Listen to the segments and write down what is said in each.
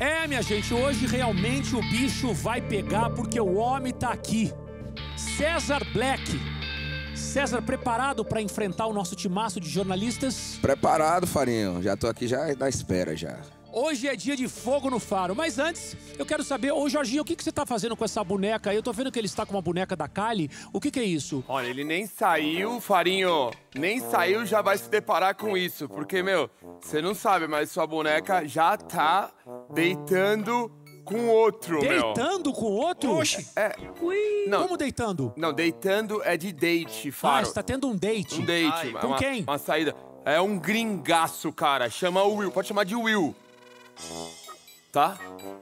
É, minha gente, hoje realmente o bicho vai pegar porque o homem tá aqui. César Black. César, preparado para enfrentar o nosso timaço de jornalistas? Preparado, Farinho. Já tô aqui já na espera já. Hoje é dia de fogo no faro, mas antes eu quero saber, ô Jorginho, o que você tá fazendo com essa boneca aí? Eu tô vendo que ele está com uma boneca da Kylie, o que é isso? Olha, ele nem saiu, Farinho, nem saiu, já vai se deparar com isso, porque, meu, você não sabe, mas sua boneca já tá deitando com outro, meu. Deitando com outro? Oxi. Ui, Não. como deitando? Não, deitando é de date, Faro. Você tá tendo um date? Um date. Com quem? Uma saída. É um gringaço, cara, chama o Will, pode chamar de Will. Tá?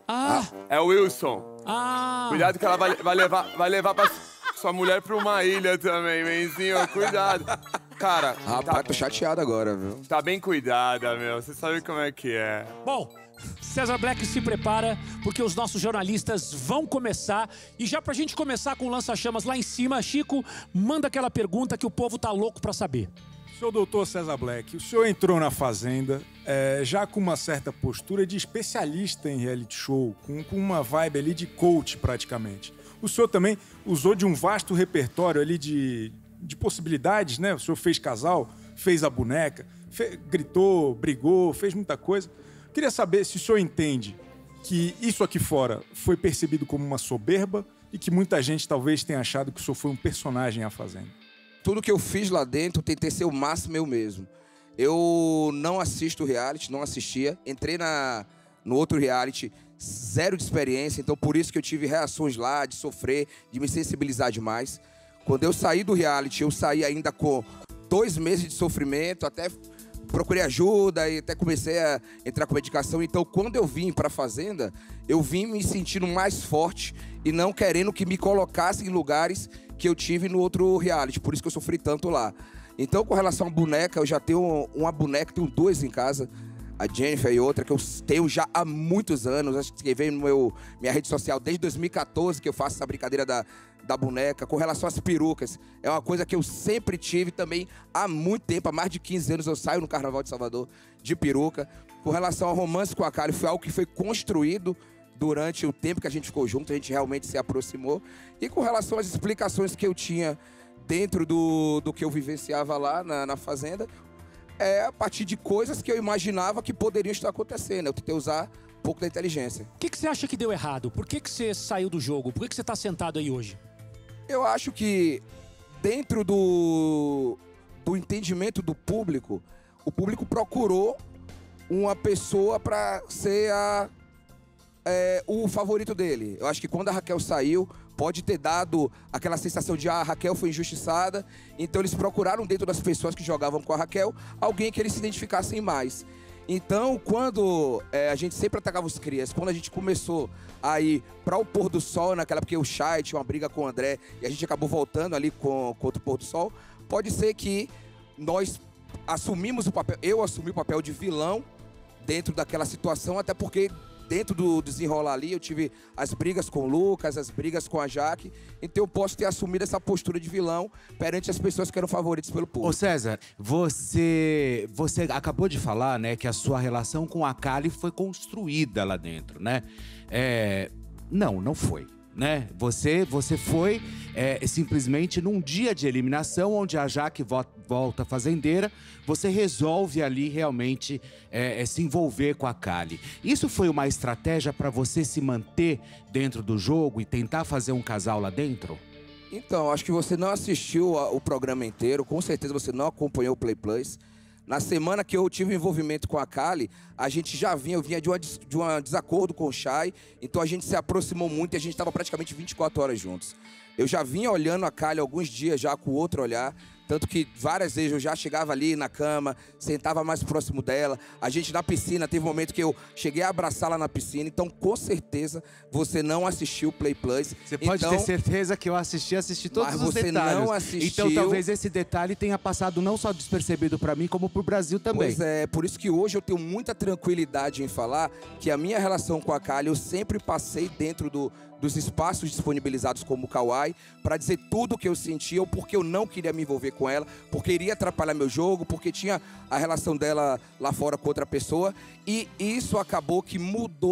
É o Wilson. Cuidado que ela vai levar pra sua mulher pra uma ilha também, menzinho. Cuidado. Cara... Rapaz, tô chateado agora, viu? Tá bem cuidada, meu. Você sabe como é que é. Bom, César Black se prepara, porque os nossos jornalistas vão começar. E já pra gente começar com o lança-chamas lá em cima, Chico, manda aquela pergunta que o povo tá louco pra saber. Senhor doutor César Black, o senhor entrou na Fazenda já com uma certa postura de especialista em reality show, com uma vibe ali de coach praticamente. O senhor também usou de um vasto repertório ali de possibilidades, né? O senhor fez casal, fez a boneca, gritou, brigou, fez muita coisa. Queria saber se o senhor entende que isso aqui fora foi percebido como uma soberba e que muita gente talvez tenha achado que o senhor foi um personagem à Fazenda. Tudo que eu fiz lá dentro, eu tentei ser o máximo eu mesmo. Eu não assisto reality, não assistia. Entrei no outro reality, zero de experiência. Então, por isso que eu tive reações lá, de sofrer, de me sensibilizar demais. Quando eu saí do reality, eu saí ainda com 2 meses de sofrimento. Até procurei ajuda e até comecei a entrar com medicação. Então, quando eu vim pra Fazenda, eu vim me sentindo mais forte e não querendo que me colocassem em lugares que eu tive no outro reality, por isso que eu sofri tanto lá. Então, com relação à boneca, eu já tenho uma boneca, tenho 2 em casa, a Jennifer e outra, que eu tenho já há muitos anos, acho que veio no minha rede social desde 2014 que eu faço essa brincadeira da boneca. Com relação às perucas, é uma coisa que eu sempre tive também há muito tempo, há mais de 15 anos eu saio no Carnaval de Salvador de peruca. Com relação ao romance com a Kylie, foi algo que foi construído durante o tempo que a gente ficou junto, a gente realmente se aproximou. E com relação às explicações que eu tinha dentro do que eu vivenciava lá na Fazenda, a partir de coisas que eu imaginava que poderiam estar acontecendo. Eu tentei usar um pouco da inteligência. O que você acha que deu errado? Por que você saiu do jogo? Por que você tá sentado aí hoje? Eu acho que dentro do entendimento do público, o público procurou uma pessoa para ser o favorito dele. Eu acho que quando a Raquel saiu, pode ter dado aquela sensação de a Raquel foi injustiçada. Então eles procuraram dentro das pessoas que jogavam com a Raquel alguém que eles se identificassem mais. Então, quando a gente sempre atacava os crias, quando a gente começou a ir para o pôr do sol, naquela porque o Chay tinha uma briga com o André e a gente acabou voltando ali contra o pôr do sol, pode ser que nós assumimos o papel, eu assumi o papel de vilão dentro daquela situação, até porque dentro do desenrolar ali, eu tive as brigas com o Lucas, as brigas com a Jaque, então eu posso ter assumido essa postura de vilão perante as pessoas que eram favoritas pelo público. Ô César, você acabou de falar, né, que a sua relação com a Kylie foi construída lá dentro, né? Não foi. Né? Você foi simplesmente num dia de eliminação, onde a Jaque volta fazendeira, você resolve ali realmente se envolver com a Kylie. Isso foi uma estratégia para você se manter dentro do jogo e tentar fazer um casal lá dentro? Então, acho que você não assistiu o programa inteiro, com certeza você não acompanhou o Play Plus. Na semana que eu tive envolvimento com a Kylie, a gente eu vinha de um desacordo com o Chay, então a gente se aproximou muito e a gente estava praticamente 24 horas juntos. Eu já vinha olhando a Kylie alguns dias já com outro olhar, tanto que várias vezes eu já chegava ali na cama, sentava mais próximo dela. A gente na piscina, teve um momento que eu cheguei a abraçá-la na piscina. Então, com certeza, você não assistiu o Play Plus. Você pode ter certeza que eu assisti todos os detalhes. Mas você não assistiu. Então, talvez esse detalhe tenha passado não só despercebido para mim, como pro Brasil também. Pois é, por isso que hoje eu tenho muita tranquilidade em falar que a minha relação com a Kylie, eu sempre passei dentro dos espaços disponibilizados como o Kawaii, para dizer tudo o que eu sentia, ou porque eu não queria me envolver com ela, porque iria atrapalhar meu jogo, porque tinha a relação dela lá fora com outra pessoa. E isso acabou que mudou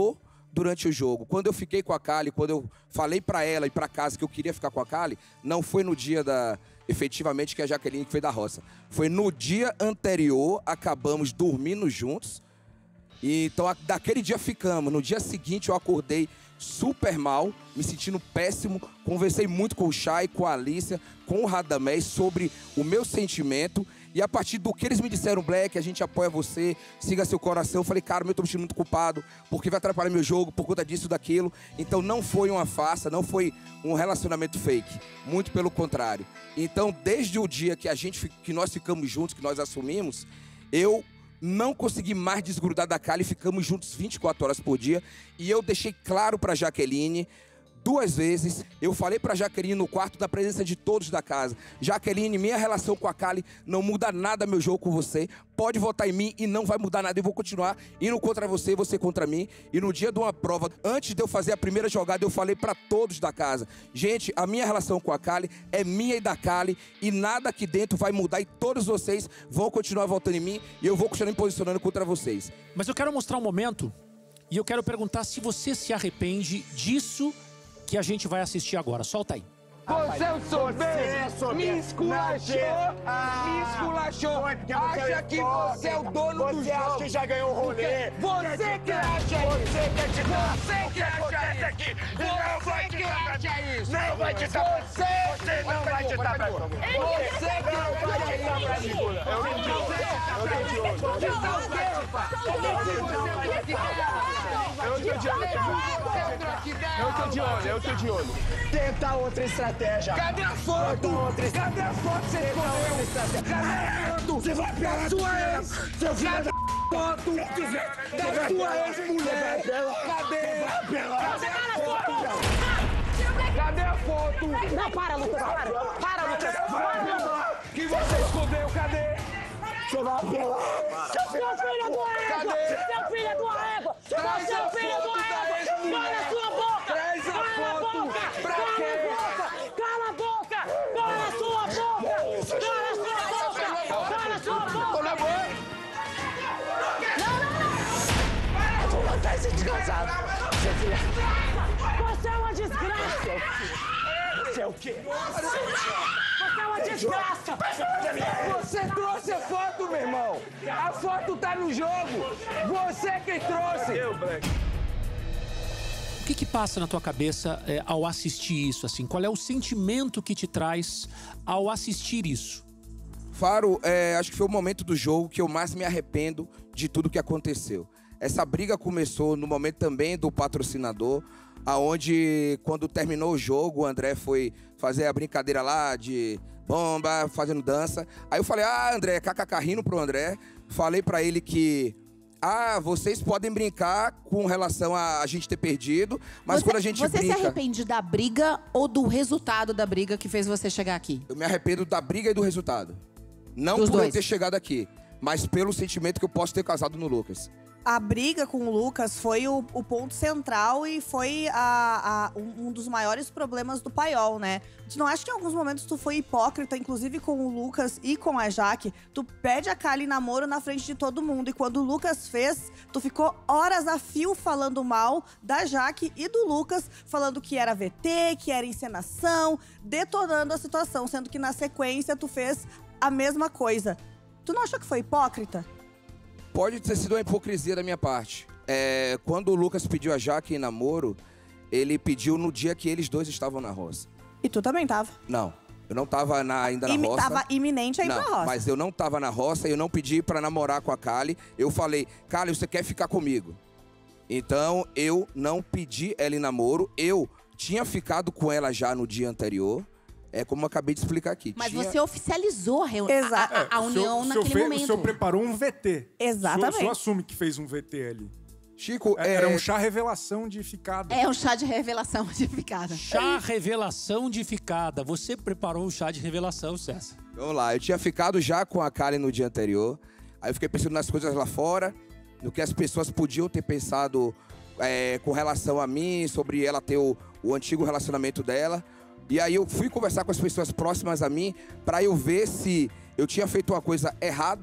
durante o jogo. Quando eu fiquei com a Kali, quando eu falei pra ela e pra casa que eu queria ficar com a Kali, não foi no dia efetivamente que a Jaqueline foi da roça. Foi no dia anterior, acabamos dormindo juntos. E então, daquele dia ficamos. No dia seguinte, eu acordei super mal, me sentindo péssimo. Conversei muito com o Chay, com a Alícia, com o Radamés sobre o meu sentimento. E a partir do que eles me disseram, Black, a gente apoia você, siga seu coração. Eu falei, cara, eu tô me sentindo muito culpado, porque vai atrapalhar meu jogo por conta disso, daquilo. Então não foi uma farsa, não foi um relacionamento fake. Muito pelo contrário. Então, desde o dia que nós ficamos juntos, que nós assumimos, eu não consegui mais desgrudar da Kali, ficamos juntos 24 horas por dia. E eu deixei claro pra Jaqueline 2 vezes, eu falei pra Jaqueline no quarto, na presença de todos da casa: Jaqueline, minha relação com a Kali não muda nada meu jogo com você. Pode votar em mim e não vai mudar nada. Eu vou continuar indo contra você, você contra mim. E no dia de uma prova, antes de eu fazer a primeira jogada, eu falei pra todos da casa: gente, a minha relação com a Kali é minha e da Kali, e nada aqui dentro vai mudar, e todos vocês vão continuar votando em mim, e eu vou continuar me posicionando contra vocês. Mas eu quero mostrar um momento, e eu quero perguntar se você se arrepende disso que a gente vai assistir agora. Solta aí. Você é o sorvete, me esculachou, acha que você é o dono do jogo. Você acha que já ganhou o rolê. Você que acha isso. Você que acha isso. Você que acha isso. Não vai te dar. Você não vai te dar. Você que não vai te dar pra mim. Eu tô de olho. Tenta outra estratégia. Cadê a foto? Cadê a foto que você escolheu? Cadê a foto? Você vai pegar a sua ex. Seu filho da foto da sua ex-mulher. Cadê? Cadê a foto? Cadê a foto? Não, para, Lucas. Para, Lucas. Que você escondeu, cadê? Você vai apelar. Seu filho do égua. Seu filho do égua. Você é o filho do égua. Cala a sua boca. Traz a foto. Pra quê? Cala a boca. Cala a sua boca. Cala a sua boca. Cala a sua boca. Olha a boca. Não. Tu não tá esse desgraçado. Seu filho. Você é uma desgraça. Você é o quê? Você é uma desgraça. Você trouxe a foto, meu irmão. A foto tá no jogo. Você quem trouxe. O que passa na tua cabeça ao assistir isso? Assim? Qual é o sentimento que te traz ao assistir isso? Faro, acho que foi o momento do jogo que eu mais me arrependo de tudo que aconteceu. Essa briga começou no momento também do patrocinador, aonde quando terminou o jogo, o André foi fazer a brincadeira lá de bomba, fazendo dança. Aí eu falei, André, kkk, rindo pro André. Falei pra ele que, vocês podem brincar com relação a gente ter perdido, mas quando a gente brinca... Você se arrepende da briga ou do resultado da briga que fez você chegar aqui? Eu me arrependo da briga e do resultado. Não por eu ter chegado aqui, mas pelo sentimento que eu posso ter causado no Lucas. A briga com o Lucas foi o ponto central e foi um dos maiores problemas do Paiol, né? Tu não acha que em alguns momentos tu foi hipócrita, inclusive com o Lucas e com a Jaque? Tu pede a Kali namoro na frente de todo mundo e quando o Lucas fez, tu ficou horas a fio falando mal da Jaque e do Lucas, falando que era VT, que era encenação, detonando a situação, sendo que na sequência tu fez a mesma coisa. Tu não achou que foi hipócrita? Pode ter sido uma hipocrisia da minha parte. Quando o Lucas pediu a Jaque em namoro, ele pediu no dia que eles dois estavam na roça. E tu também tava? Não, eu não tava ainda na roça. Tava iminente aí pra roça. Mas eu não tava na roça e eu não pedi pra namorar com a Kali. Eu falei, Kali, você quer ficar comigo? Então, eu não pedi ela em namoro. Eu tinha ficado com ela já no dia anterior. Como eu acabei de explicar aqui. Mas você oficializou a união naquele momento. O senhor preparou um VT. Exatamente. O senhor assume que fez um VT ali. Chico, era um chá revelação de ficada. É um chá de revelação de ficada. Chá revelação de ficada. Você preparou um chá de revelação, César. Vamos lá, eu tinha ficado já com a Kali no dia anterior. Aí eu fiquei pensando nas coisas lá fora, no que as pessoas podiam ter pensado com relação a mim, sobre ela ter o antigo relacionamento dela. E aí eu fui conversar com as pessoas próximas a mim pra eu ver se eu tinha feito uma coisa errada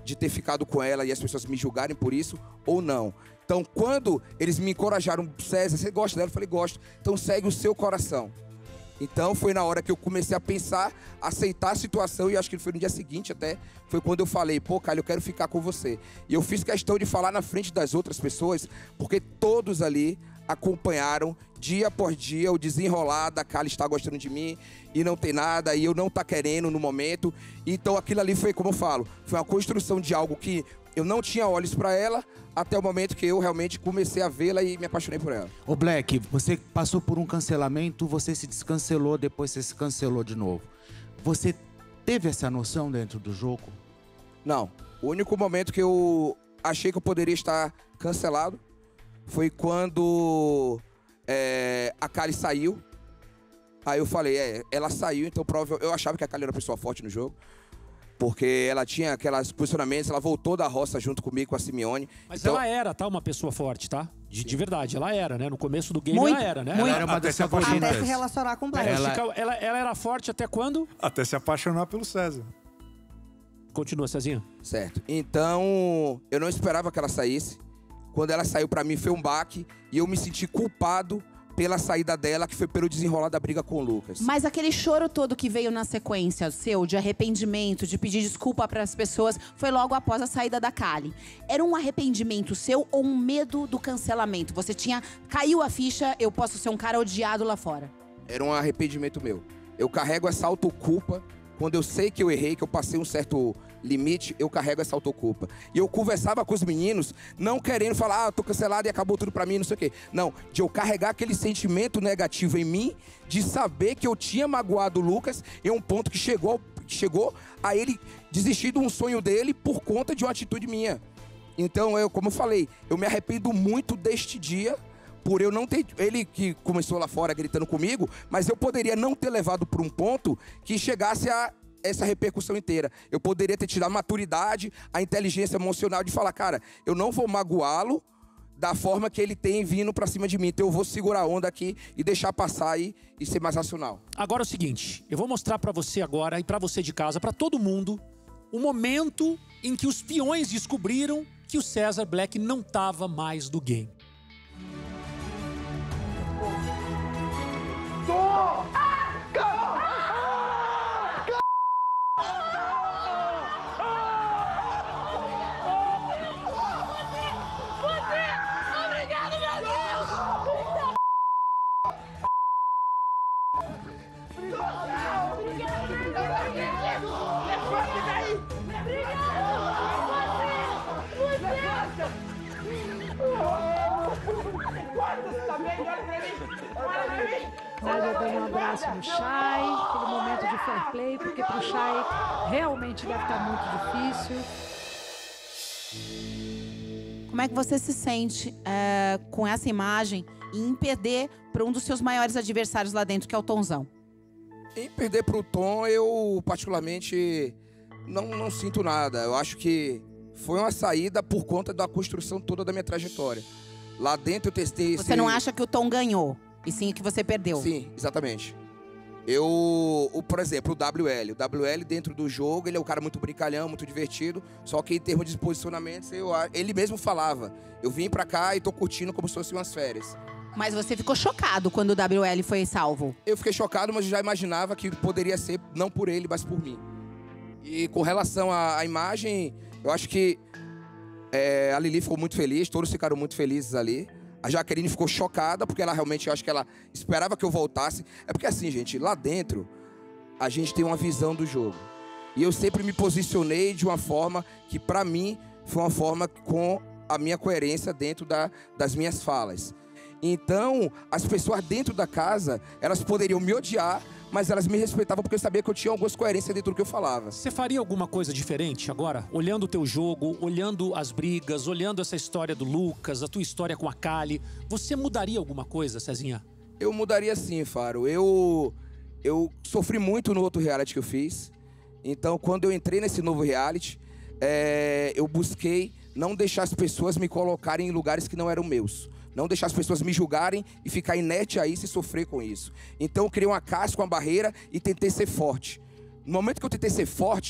de ter ficado com ela e as pessoas me julgarem por isso ou não. Então, quando eles me encorajaram, César, você gosta dela? Eu falei, gosto. Então, segue o seu coração. Então, foi na hora que eu comecei a pensar, aceitar a situação, e acho que foi no dia seguinte até, foi quando eu falei, pô, Kylie, eu quero ficar com você. E eu fiz questão de falar na frente das outras pessoas, porque todos ali acompanharam, dia após dia, o desenrolar da Kylie estar gostando de mim, e não tem nada, e eu não tá querendo no momento. Então, aquilo ali foi, como eu falo, foi uma construção de algo que eu não tinha olhos pra ela, até o momento que eu realmente comecei a vê-la e me apaixonei por ela. Ô Black, você passou por um cancelamento, você se descancelou, depois você se cancelou de novo. Você teve essa noção dentro do jogo? Não. O único momento que eu achei que eu poderia estar cancelado foi quando a Kylie saiu. Aí eu falei, ela saiu, então eu achava que a Kylie era uma pessoa forte no jogo. Porque ela tinha aqueles posicionamentos, ela voltou da roça junto comigo, com a Simeone. Mas então, ela era, tá? Uma pessoa forte, tá? De verdade, ela era, né? No começo do game ela era, né? Ela era uma das favoritas. Até se relacionar com o Black. Ela era forte até quando? Até se apaixonar pelo César. Continua, Cezinha. Certo. Então, eu não esperava que ela saísse. Quando ela saiu, pra mim, foi um baque. E eu me senti culpado pela saída dela, que foi pelo desenrolar da briga com o Lucas. Mas aquele choro todo que veio na sequência seu, de arrependimento, de pedir desculpa para as pessoas, foi logo após a saída da Kylie. Era um arrependimento seu ou um medo do cancelamento? Você caiu a ficha, eu posso ser um cara odiado lá fora. Era um arrependimento meu. Eu carrego essa autoculpa. Quando eu sei que eu errei, que eu passei um certo limite, eu carrego essa autoculpa. E eu conversava com os meninos, não querendo falar, tô cancelado e acabou tudo pra mim, não sei o quê. Não, de eu carregar aquele sentimento negativo em mim, de saber que eu tinha magoado o Lucas em um ponto que chegou a ele desistir de um sonho dele por conta de uma atitude minha. Então, como eu falei, eu me arrependo muito deste dia, por eu não ter... Ele que começou lá fora gritando comigo, mas eu poderia não ter levado por um ponto que chegasse a essa repercussão inteira. Eu poderia ter tido a maturidade, a inteligência emocional de falar, cara, eu não vou magoá-lo da forma que ele tem vindo pra cima de mim. Então eu vou segurar a onda aqui e deixar passar aí e ser mais racional. Agora é o seguinte, eu vou mostrar pra você agora e pra você de casa, pra todo mundo, o momento em que os peões descobriram que o César Black não tava mais do game. Nádia dando um abraço no Chay, aquele momento de fair play, porque pro Chay realmente deve estar muito difícil. Como é que você se sente com essa imagem e em perder para um dos seus maiores adversários lá dentro, que é o Tonzão? Em perder pro Tom, eu particularmente não sinto nada. Eu acho que foi uma saída por conta da construção toda da minha trajetória. Lá dentro eu testei... Você não acha que o Tom ganhou? E sim que você perdeu? Sim, exatamente. Por exemplo, o WL. O WL dentro do jogo, ele é um cara muito brincalhão, muito divertido. Só que em termos de posicionamentos, ele mesmo falava. Eu vim pra cá e tô curtindo como se fossem umas férias. Mas você ficou chocado quando o WL foi salvo? Eu fiquei chocado, mas já imaginava que poderia ser não por ele, mas por mim. E com relação à imagem, eu acho que a Lili ficou muito feliz, todos ficaram muito felizes ali. A Jaqueline ficou chocada, porque ela realmente, eu acho que ela esperava que eu voltasse. É porque assim, gente, lá dentro, a gente tem uma visão do jogo. E eu sempre me posicionei de uma forma que, pra mim, foi uma forma com a minha coerência dentro das minhas falas. Então, as pessoas dentro da casa, elas poderiam me odiar, mas elas me respeitavam porque eu sabia que eu tinha algumas coerências dentro do que eu falava. Você faria alguma coisa diferente agora? Olhando o teu jogo, olhando as brigas, olhando essa história do Lucas, a tua história com a Kylie, você mudaria alguma coisa, Cezinha? Eu mudaria sim, Faro. Eu sofri muito no outro reality que eu fiz. Então, quando eu entrei nesse novo reality, eu busquei não deixar as pessoas me colocarem em lugares que não eram meus. Não deixar as pessoas me julgarem e ficar inerte a isso e sofrer com isso. Então eu criei uma casca, uma barreira e tentei ser forte. No momento que eu tentei ser forte,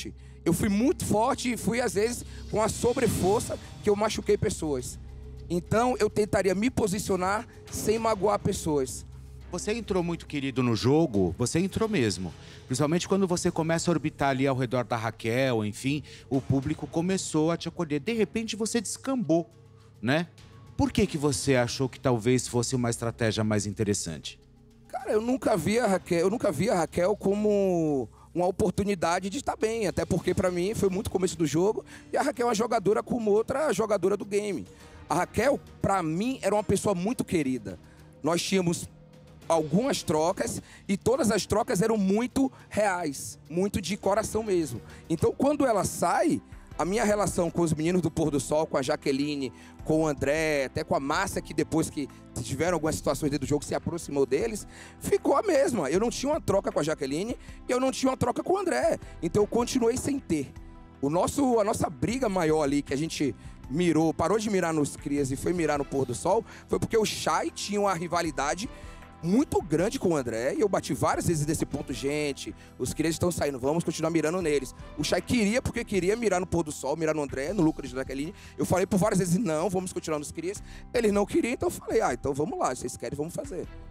Eu fui muito forte e fui, às vezes, com a sobreforça que eu machuquei pessoas. Então, eu tentaria me posicionar sem magoar pessoas. Você entrou muito querido no jogo, você entrou mesmo. Principalmente quando você começa a orbitar ali ao redor da Raquel, enfim, o público começou a te acolher. De repente, você descambou, né? Por que você achou que talvez fosse uma estratégia mais interessante? Cara, eu nunca vi a Raquel como uma oportunidade de estar bem, até porque para mim foi muito começo do jogo e a Raquel é uma jogadora como outra jogadora do game. A Raquel, para mim, era uma pessoa muito querida. Nós tínhamos algumas trocas e todas as trocas eram muito reais, muito de coração mesmo. Então, quando ela sai, a minha relação com os meninos do Pôr do Sol, com a Jaqueline, com o André, até com a Márcia, que depois que tiveram algumas situações dentro do jogo, se aproximou deles, ficou a mesma. Eu não tinha uma troca com a Jaqueline e eu não tinha uma troca com o André. Então eu continuei sem ter. A nossa briga maior ali, que a gente parou de mirar nos Crias e foi mirar no Pôr do Sol, foi porque o Chay tinha uma rivalidade muito grande com o André, e eu bati várias vezes nesse ponto, gente, os Crias estão saindo, vamos continuar mirando neles. O Chay queria, porque queria mirar no Pôr do Sol, mirar no André, no Lucas da Jaqueline. Eu falei por várias vezes, não, vamos continuar nos Crias. Eles não queriam, então eu falei, então vamos lá, se vocês querem, vamos fazer.